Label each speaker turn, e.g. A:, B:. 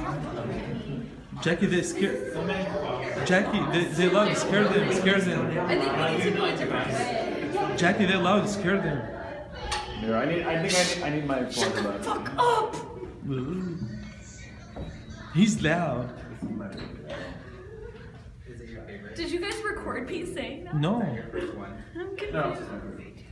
A: Jackie, they scare. Jackie, they loud. Scare them. Scare them.
B: I think we need to go a different way.
A: Jackie, they're loud. Scare them.
C: Here, I need my phone.
B: Shut the fuck up!
A: He's loud.
B: Did you guys record me saying that?
A: No.
B: I'm confused.
C: No.